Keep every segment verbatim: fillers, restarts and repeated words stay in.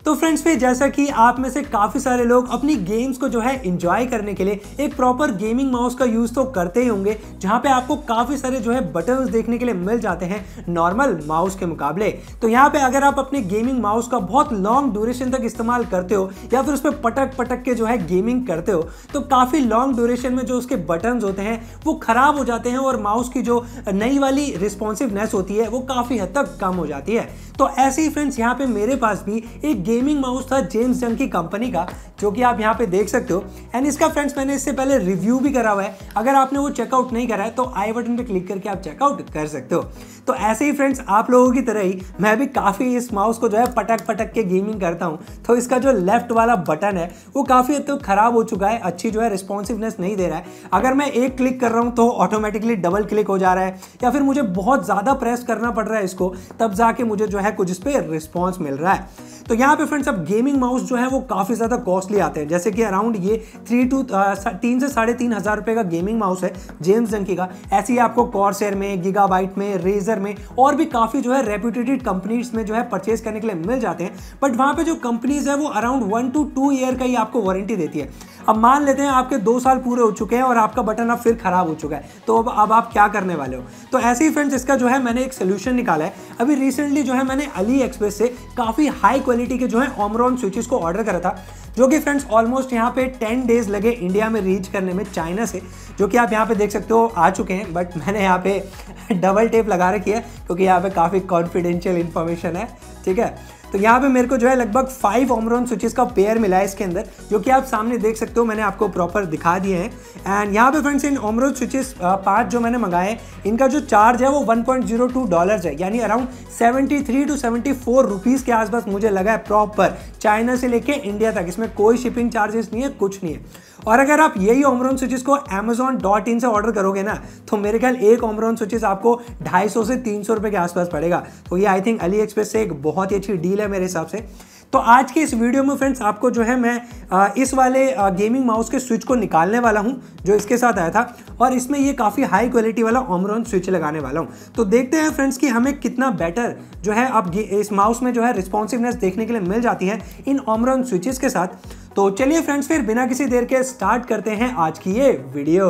तो फ्रेंड्स फिर जैसा कि आप में से काफी सारे लोग अपनी गेम्स को जो है एंजॉय करने के लिए एक प्रॉपर गेमिंग माउस का यूज तो करते ही होंगे, जहां पे आपको काफी सारे जो है बटन्स देखने के लिए मिल जाते हैं नॉर्मल माउस के मुकाबले। तो यहाँ पे अगर आप अपने गेमिंग माउस का बहुत लॉन्ग ड्यूरेशन तक इस्तेमाल करते हो या फिर उस पर पटक पटक के जो है गेमिंग करते हो, तो काफी लॉन्ग ड्यूरेशन में जो उसके बटन्स होते हैं वो खराब हो जाते हैं और माउस की जो नई वाली रिस्पॉन्सिवनेस होती है वो काफी हद तक कम हो जाती है। तो ऐसे ही फ्रेंड्स यहाँ पे मेरे पास भी एक गेमिंग माउस था जेम्स जंग की कंपनी का, जो कि आप यहाँ पे देख सकते हो। एंड इसका फ्रेंड्स मैंने इससे पहले रिव्यू भी करा हुआ है, अगर आपने वो चेकआउट नहीं करा है तो आई बटन पे क्लिक करके आप चेकआउट कर सकते हो। तो ऐसे ही फ्रेंड्स आप लोगों की तरह ही मैं भी काफ़ी इस माउस को जो है पटक पटक के गेमिंग करता हूँ। तो इसका जो लेफ्ट वाला बटन है वो काफ़ी हद तक खराब हो चुका है, अच्छी जो है रिस्पॉन्सिवनेस नहीं दे रहा है। अगर मैं एक क्लिक कर रहा हूँ तो ऑटोमेटिकली डबल क्लिक हो जा रहा है, या फिर मुझे बहुत ज़्यादा प्रेस करना पड़ रहा है इसको, तब जाके मुझे जो है कुछ इस पर रिस्पॉन्स मिल रहा है। तो यहाँ पे फ्रेंड्स अब गेमिंग माउस जो है वो काफ़ी ज़्यादा कॉस्टली आते हैं, जैसे कि अराउंड ये थ्री टू तीन से साढ़े तीन हज़ार रुपये का गेमिंग माउस है जेम्स जंग का। ऐसे ही आपको कॉर्सेर में, गीगाबाइट में, रेजर में और भी काफ़ी जो है रेप्यूटेड कंपनीज में जो है परचेज करने के लिए मिल जाते हैं। बट वहाँ पे जो कंपनीज है वो around one to two year का ही आपको वारंटी देती है। अब मान लेते हैं आपके दो साल पूरे हो चुके हैं और आपका बटन अब फिर खराब हो चुका है, तो अब अब आप क्या करने वाले हो? तो ऐसे ही फ्रेंड्स इसका जो है मैंने एक सोल्यूशन निकाला है। अभी रिसेंटली जो है मैंने अली एक्सप्रेस से काफ़ी हाई क्वालिटी के जो है ओमरॉन स्विचेस को ऑर्डर करा था, जो कि फ्रेंड्स ऑलमोस्ट यहाँ पे टेन डेज लगे इंडिया में रीच करने में चाइना से, जो कि आप यहाँ पे देख सकते हो आ चुके हैं। बट मैंने यहाँ पे डबल टेप लगा रखी है क्योंकि यहाँ पे काफ़ी कॉन्फिडेंशियल इन्फॉर्मेशन है, ठीक है। तो यहाँ पे मेरे को जो है लगभग फाइव ओमरॉन स्विचेस का पेयर मिला है इसके अंदर, जो कि आप सामने देख सकते हो, मैंने आपको प्रॉपर दिखा दिए हैं। एंड यहाँ पे फ्रेंड्स इन ओमरॉन स्विचेस पाँच जो मैंने मंगाए, इनका जो चार्ज है वो one point zero two dollars है, यानी around seventy three to seventy four rupees के आसपास मुझे लगा है प्रॉपर, चाइना से लेके इंडिया तक। इसमें कोई शिपिंग चार्जेस नहीं है, कुछ नहीं है। और अगर आप यही ओमरॉन स्विचेस को अमेजॉन डॉट इन से ऑर्डर करोगे ना, तो मेरे ख्याल एक ओमरॉन स्विचेस आपको ढाई सौ से तीन सौ रुपये के आसपास पड़ेगा। तो ये आई थिंक अली एक्सप्रेस से एक बहुत ही अच्छी डील है मेरे हिसाब से। तो आज के इस वीडियो में फ्रेंड्स आपको जो है मैं आ, इस वाले आ, गेमिंग माउस के स्विच को निकालने वाला हूं जो इसके साथ आया था, और इसमें ये काफ़ी हाई क्वालिटी वाला ओमरॉन स्विच लगाने वाला हूं। तो देखते हैं फ्रेंड्स कि हमें कितना बेटर जो है अब इस माउस में जो है रिस्पॉन्सिवनेस देखने के लिए मिल जाती है इन ओमरॉन स्विचेस के साथ। तो चलिए फ्रेंड्स फिर बिना किसी देर के स्टार्ट करते हैं आज की ये वीडियो।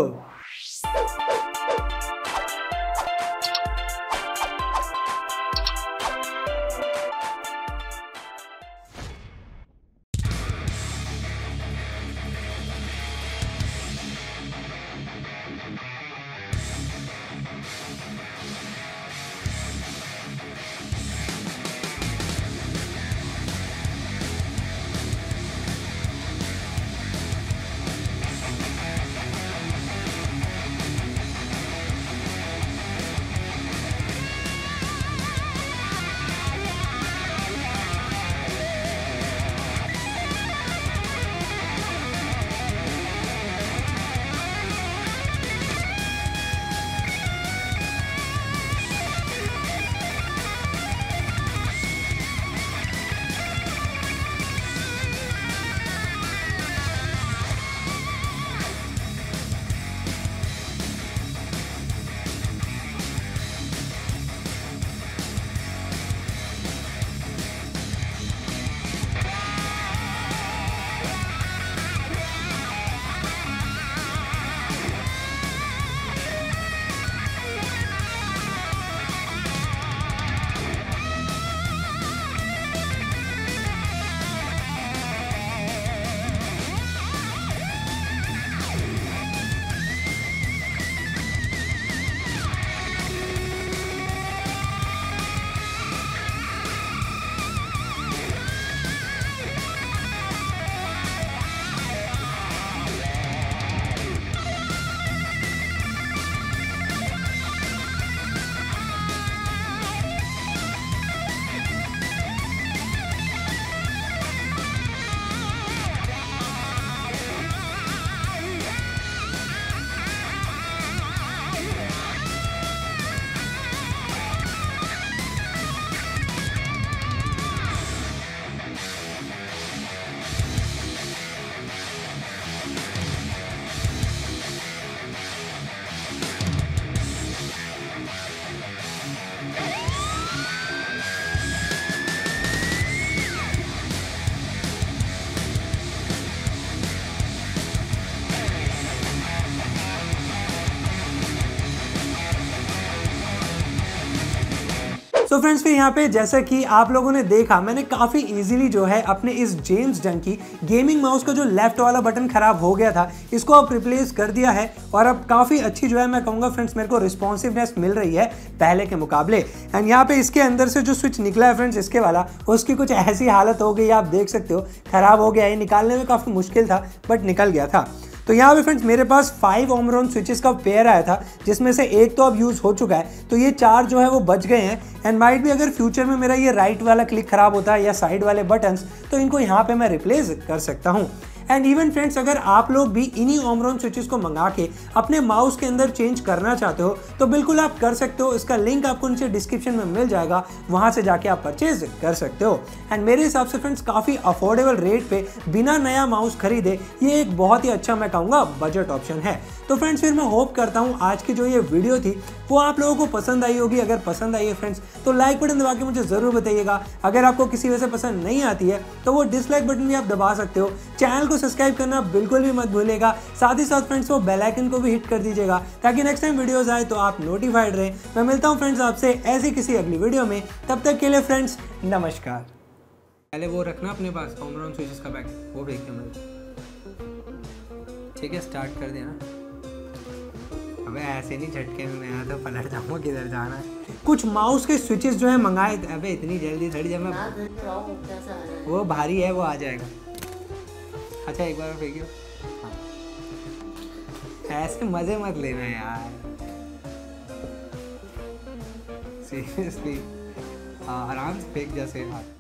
तो फ्रेंड्स फिर यहाँ पे जैसा कि आप लोगों ने देखा, मैंने काफ़ी इजीली जो है अपने इस जेम्स जंग की गेमिंग माउस का जो लेफ्ट वाला बटन खराब हो गया था, इसको अब रिप्लेस कर दिया है और अब काफ़ी अच्छी जो है मैं कहूँगा फ्रेंड्स मेरे को रिस्पॉन्सिवनेस मिल रही है पहले के मुकाबले। एंड यहाँ पे इसके अंदर से जो स्विच निकला है फ्रेंड्स इसके वाला, उसकी कुछ ऐसी हालत हो गई, आप देख सकते हो खराब हो गया है, निकालने में काफ़ी मुश्किल था बट निकल गया था। तो यहाँ पे फ्रेंड्स मेरे पास फाइव ओमरॉन स्विचेस का पेयर आया था, जिसमें से एक तो अब यूज़ हो चुका है, तो ये चार जो है वो बच गए हैं। एंड माइट भी अगर फ्यूचर में मेरा ये राइट वाला क्लिक खराब होता है या साइड वाले बटन्स, तो इनको यहाँ पे मैं रिप्लेस कर सकता हूँ। एंड इवन फ्रेंड्स अगर आप लोग भी इन्हीं ओमरॉन स्विचेस को मंगा के अपने माउस के अंदर चेंज करना चाहते हो तो बिल्कुल आप कर सकते हो। इसका लिंक आपको नीचे डिस्क्रिप्शन में मिल जाएगा, वहां से जाके आप परचेज कर सकते हो। एंड मेरे हिसाब से फ्रेंड्स काफ़ी अफोर्डेबल रेट पे बिना नया माउस खरीदे ये एक बहुत ही अच्छा मैं कहूँगा बजट ऑप्शन है। तो फ्रेंड्स फिर मैं होप करता हूँ आज की जो ये वीडियो थी वो आप लोगों को पसंद आई होगी। अगर पसंद आई है फ्रेंड्स तो लाइक बटन दबा के मुझे ज़रूर बताइएगा। अगर आपको किसी वजह से पसंद नहीं आती है तो वो डिसलाइक बटन भी आप दबा सकते हो। चैनल को सब्सक्राइब करना बिल्कुल भी मत भूलिएगा। साथ ही साथ फ्रेंड्स वो बेल आइकन को भी हिट कर दीजिएगा ताकि नेक्स्ट टाइम वीडियोस आए तो आप नोटिफाइड रहें। मैं मिलता हूँ फ्रेंड्स आपसे ऐसी किसी अगली वीडियो में, तब तक के लिए फ्रेंड्स नमस्कार। पहले वो रखना अपने पास ओमरॉन स्विचेस का पैकेट, वो भेज के मुझे, ठीक है? स्टार्ट कर देना। अबे ऐसे नहीं झटके में मैं आता तो पलट जाऊँगा, किधर जाना है। कुछ माउस के स्विचेस जो है मंगाए, अबे इतनी जल्दी थोड़ी, जब मैं वो भारी है वो आ जाएगा। अच्छा एक बार फेंकियो, ऐसे मजे मत लेना यार, सीरियसली। हाँ आराम से फेंक जैसे। हाँ